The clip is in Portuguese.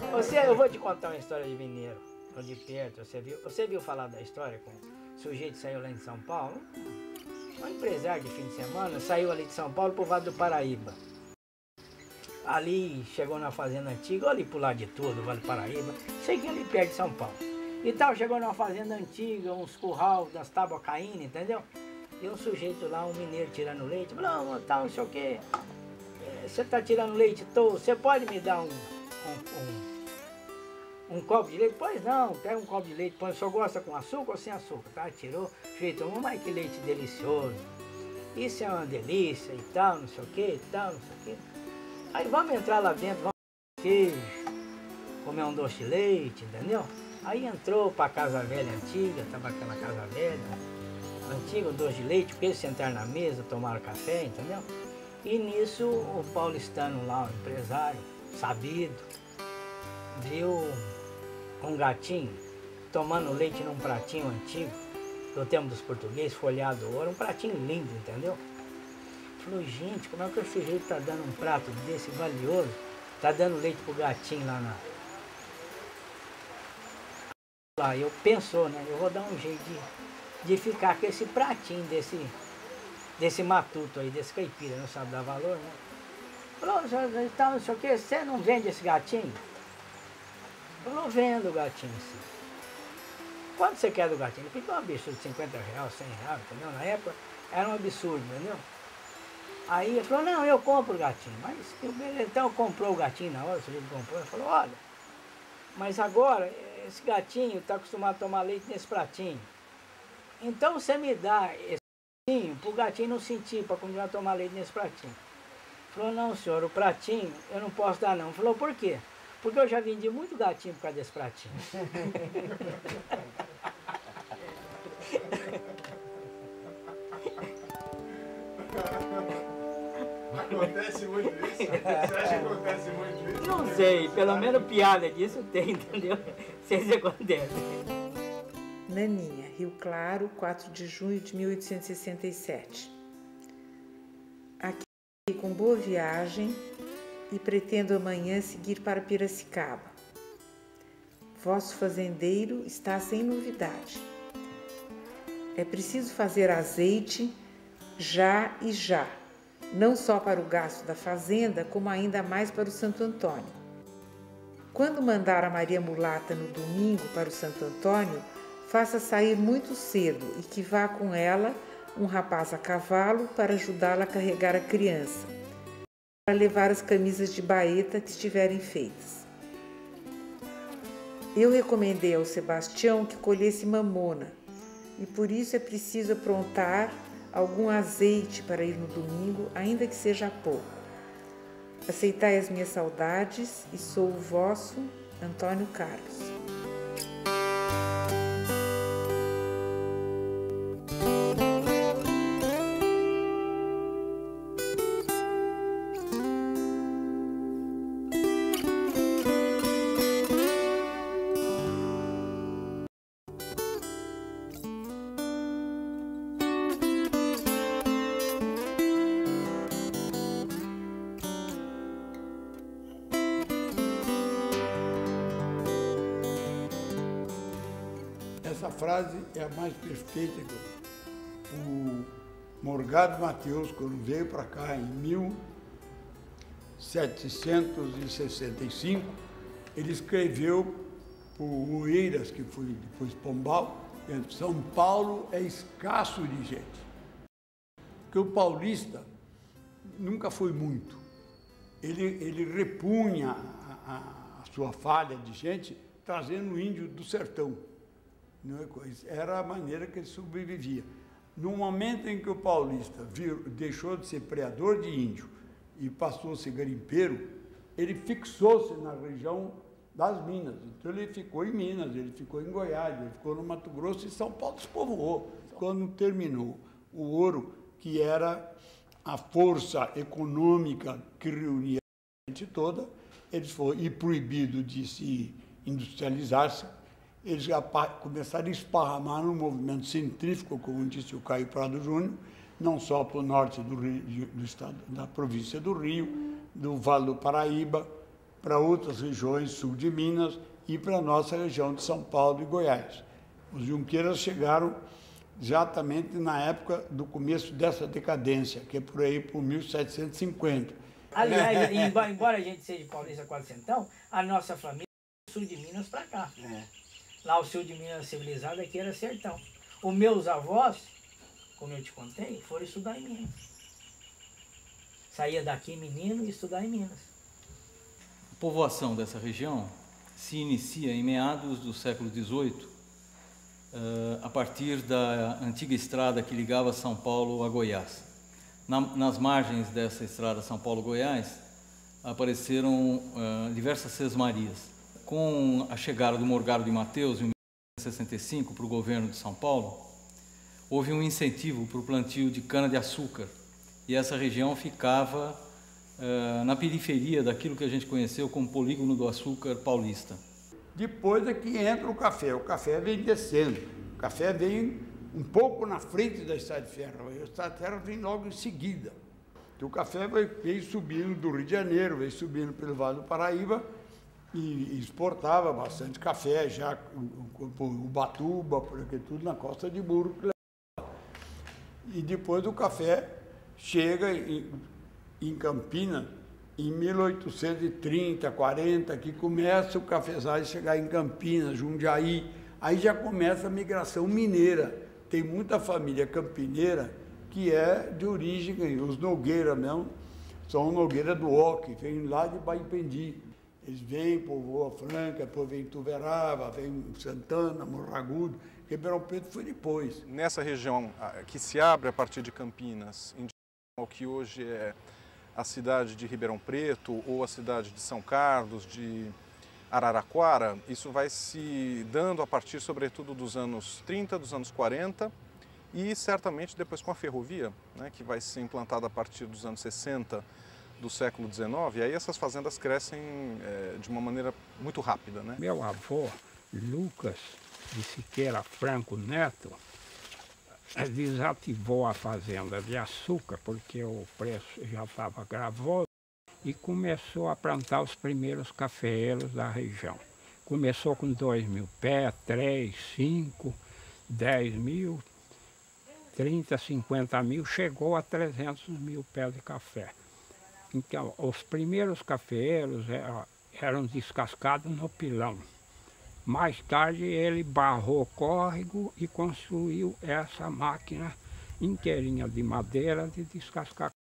Eu vou te contar uma história de mineiro, ou de perto. Você viu falar da história com o sujeito que saiu lá em São Paulo? Um empresário de fim de semana saiu ali de São Paulo pro Vale do Paraíba. Ali chegou na fazenda antiga, ali pro lado de tudo, Vale do Paraíba. Sei que ali perto de São Paulo. E tal, chegou numa fazenda antiga, uns curral das tábuas caindo, entendeu? E um sujeito lá, um mineiro tirando leite, falou, não, tal, não sei o quê. Você tá tirando leite todo, você pode me dar um copo de leite? Pois não, pega um copo de leite, põe, só gosta com açúcar ou sem açúcar? Tá, tirou, feito, mas que leite delicioso. Isso é uma delícia e tal, não sei o que, e tal, não sei o que. Aí vamos entrar lá dentro, vamos comer queijo, comer um doce de leite, entendeu? Aí entrou para a casa velha antiga, tava aquela casa velha, antiga, um doce de leite, porque eles sentaram na mesa, tomaram café, entendeu? E nisso o paulistano lá, o empresário, sabido, viu um gatinho tomando leite num pratinho antigo, do tempo dos portugueses, folhado ouro, um pratinho lindo, entendeu? Falou, gente, como é que o sujeito tá dando um prato desse valioso, tá dando leite pro gatinho lá na... Lá, eu pensou, né, eu vou dar um jeito de ficar com esse pratinho desse matuto aí, desse caipira, não sabe dar valor, né? Falou, então, não sei o que, você não vende esse gatinho? Falou, vendo o gatinho, sim. Quanto você quer do gatinho? Ele pediu um absurdo de 50 reais, 100 reais, entendeu? Na época era um absurdo, entendeu? Aí ele falou, não, eu compro o gatinho. Mas, então comprou o gatinho na hora, o sujeito comprou, ele falou, olha, mas agora esse gatinho está acostumado a tomar leite nesse pratinho. Então você me dá esse pratinho para o gatinho não sentir, para continuar a tomar leite nesse pratinho. Falou, não senhor, o pratinho eu não posso dar não. Falou, por quê? Porque eu já vendi muito gatinho por causa desse pratinho. Acontece muito isso? Você acha que acontece muito isso? Não sei, pelo menos piada disso tem, entendeu? Sei se acontece. Naninha, Rio Claro, 4 de junho de 1867. Aqui com boa viagem e pretendo amanhã seguir para Piracicaba. Vosso fazendeiro está sem novidade. É preciso fazer azeite já e já, não só para o gasto da fazenda, como ainda mais para o Santo Antônio. Quando mandar a Maria Mulata no domingo para o Santo Antônio, faça sair muito cedo e que vá com ela um rapaz a cavalo para ajudá-la a carregar a criança, para levar as camisas de baeta que estiverem feitas. Eu recomendei ao Sebastião que colhesse mamona e por isso é preciso aprontar algum azeite para ir no domingo, ainda que seja pouco. Aceitai as minhas saudades e sou o vosso Antônio Carlos. Essa frase é a mais perfeita que o Morgado Mateus, quando veio para cá em 1765, ele escreveu o Oeiras, que foi depois Pombal, São Paulo é escasso de gente. Porque o paulista nunca foi muito. Ele repunha a sua falha de gente trazendo o índio do sertão. Era a maneira que ele sobrevivia. No momento em que o paulista deixou de ser preador de índio e passou a ser garimpeiro, ele fixou-se na região das Minas. Então ele ficou em Minas, ele ficou em Goiás, ele ficou no Mato Grosso e São Paulo se povoou. Quando terminou o ouro, que era a força econômica que reunia a gente toda, eles foram proibidos de se industrializar-se. Eles já começaram a esparramar no movimento centrífugo, como disse o Caio Prado Júnior, não só para o norte do estado, da província do Rio, do Vale do Paraíba, para outras regiões sul de Minas e para a nossa região de São Paulo e Goiás. Os Junqueiras chegaram exatamente na época do começo dessa decadência, que é por aí, por 1750. Aliás, embora a gente seja paulista quatrocentão, a nossa família é do sul de Minas para cá. Lá o sul de Minas civilizado, aqui era sertão. Os meus avós, como eu te contei, foram estudar em Minas. Saía daqui menino e estudar em Minas. A povoação dessa região se inicia em meados do século XVIII, a partir da antiga estrada que ligava São Paulo a Goiás. Nas margens dessa estrada São Paulo-Goiás apareceram diversas sesmarias. Com a chegada do Morgado de Mateus, em 1965, para o governo de São Paulo, houve um incentivo para o plantio de cana-de-açúcar, e essa região ficava na periferia daquilo que a gente conheceu como Polígono do Açúcar Paulista. Depois é que entra o café vem descendo, o café vem um pouco na frente da Estrada de Ferro, a Estrada de Ferro vem logo em seguida. Então, o café veio subindo do Rio de Janeiro, veio subindo pelo Vale do Paraíba e exportava bastante café, já Ubatuba, por aqui tudo na Costa de Burro. E depois o café chega em Campinas, em 1830, 40, que começa o cafezal a chegar em Campinas, Jundiaí, aí já começa a migração mineira. Tem muita família campineira que é de origem, os Nogueira mesmo, são Nogueira do Oque, vêm lá de Baipendi. Eles vêm, povoam Franca, depois vem Tuverava, vem Santana, Morragudo, Ribeirão Preto foi depois. Nessa região que se abre a partir de Campinas, em direção ao que hoje é a cidade de Ribeirão Preto ou a cidade de São Carlos, de Araraquara, isso vai se dando a partir, sobretudo, dos anos 30, dos anos 40 e certamente depois com a ferrovia, né, que vai ser implantada a partir dos anos 60 do século XIX, e aí essas fazendas crescem de uma maneira muito rápida, né? Meu avô, Lucas de Siqueira Franco Neto, desativou a fazenda de açúcar porque o preço já estava gravoso e começou a plantar os primeiros cafeeiros da região. Começou com 2.000 pés, 3, 5, 10 mil, 30, 50 mil, chegou a 300 mil pés de café. Então, os primeiros cafeeiros eram descascados no pilão. Mais tarde ele barrou córrego e construiu essa máquina inteirinha de madeira de descascar